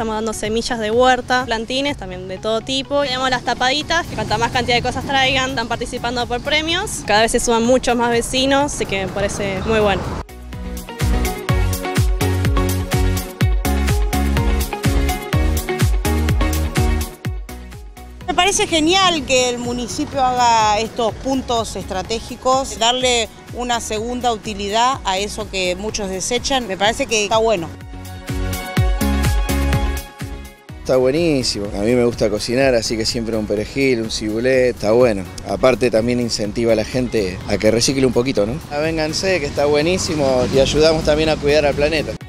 estamos dando semillas de huerta, plantines también de todo tipo. Tenemos las tapaditas, que cuanta más cantidad de cosas traigan, están participando por premios. Cada vez se suman muchos más vecinos, así que me parece muy bueno. Me parece genial que el municipio haga estos puntos estratégicos, darle una segunda utilidad a eso que muchos desechan. Me parece que está bueno. Está buenísimo. A mí me gusta cocinar, así que siempre un perejil, un cibulet, está bueno. Aparte también incentiva a la gente a que recicle un poquito, ¿no? Vénganse, que está buenísimo y ayudamos también a cuidar al planeta.